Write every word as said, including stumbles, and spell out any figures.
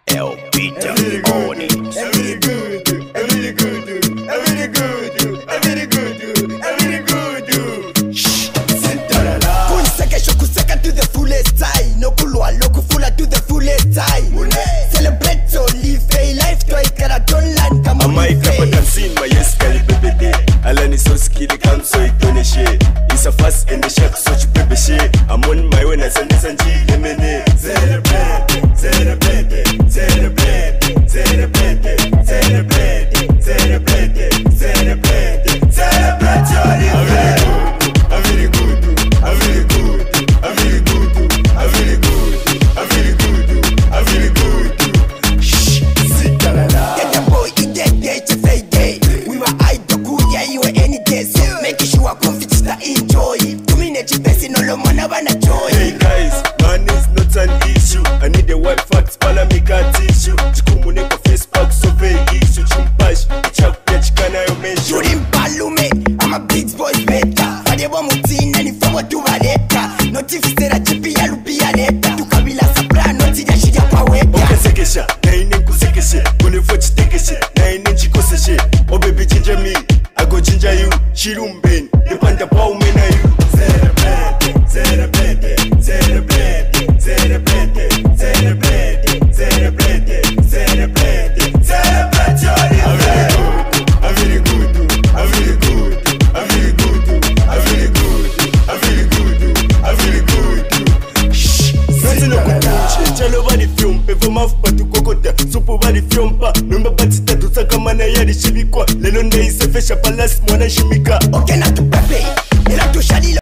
El Peter on it. I'm really good, I'm really good, I'm really good, I'm really good, I'm really good. Shh, Sentarala. Kuniseka shokuseka to the fullest time. No kulwa loku fula to the fullest time. Celebrate so live a life to ikara don't land kama I might grab a dancing my yes Celebrateh. Alani so skilly come so it don't shit. It's a fast in the shack so you baby shit. I'm on my way and send this and G lemon. Celebrateh, Celebrateh, Celebrateh, Celebrateh, Celebrateh, Celebrateh, Celebrateh, Celebrateh. I'm really good, I'm really good, I'm really good, I'm really good, I'm really good, I'm really good. Shh, Sentarala. Get the boy eat that day to say day. We were I the good, yeah, you were any day. So make sure confident to enjoy. Two minutes best no longer wanna joy. Hey guys, man is not an issue. I need the white facts, pala make a tissue. Chikumune kwa Facebook so very issue. Chumpash, chakya chikana yo meshu. Shooting balume, I'm a big boy better. Fadebo mutina ni fomo tu valeta. Notifistera chipi ya lupi ya leta. Tukabila sabra noti ya shija kwa weka. Okesekesha, na ine nkusekeshe. Kune fochi tekeshe, na ine nchikoseshe. Oh baby ginger me, I go ginger you. Shirumben, depanda pa umena you. Celebrateh, Celebrateh, Celebrateh, Celebrateh, Celebrateh, Celebrateh, Celebrateh, Celebrateh. I'm really good, I'm really good, I'm really good, I'm really good, I'm really good, I'm really good. Shh, Nothing no kutuche, chalo bali film, pevo mafu patu kokota, supu bali film pa, numba bati tatu saka mana yadi shibikwa, lelo nde isefesha palas mwana shimika. Okay, not to pepe, ela to shadi.